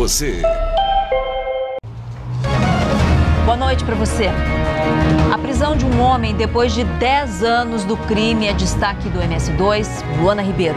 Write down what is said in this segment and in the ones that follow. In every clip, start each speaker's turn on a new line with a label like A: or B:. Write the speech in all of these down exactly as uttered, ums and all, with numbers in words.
A: você.
B: Boa noite para você. A prisão de um homem depois de dez anos do crime é destaque do M S dois, Luana Ribeiro.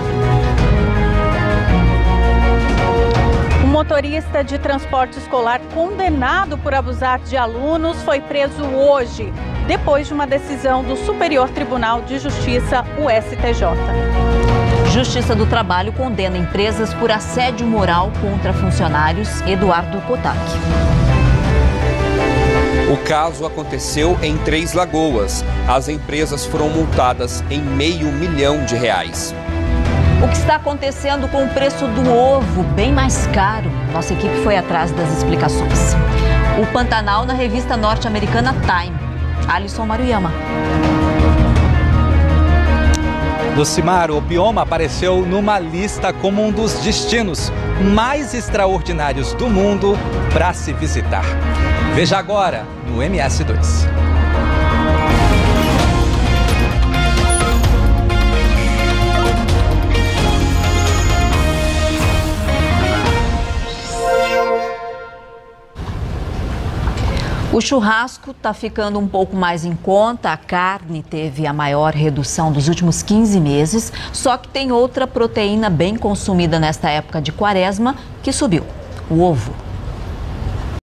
C: Um motorista de transporte escolar condenado por abusar de alunos foi preso hoje, depois de uma decisão do Superior Tribunal de Justiça, o S T J.
B: Justiça do Trabalho condena empresas por assédio moral contra funcionários. Eduardo Kotak.
D: O caso aconteceu em Três Lagoas. As empresas foram multadas em meio milhão de reais.
B: O que está acontecendo com o preço do ovo, bem mais caro? Nossa equipe foi atrás das explicações. O Pantanal na revista norte-americana Time. Alisson Maruyama.
E: Lucimar, o bioma apareceu numa lista como um dos destinos mais extraordinários do mundo para se visitar. Veja agora no M S dois.
B: O churrasco está ficando um pouco mais em conta, a carne teve a maior redução dos últimos quinze meses, só que tem outra proteína bem consumida nesta época de quaresma que subiu, o ovo.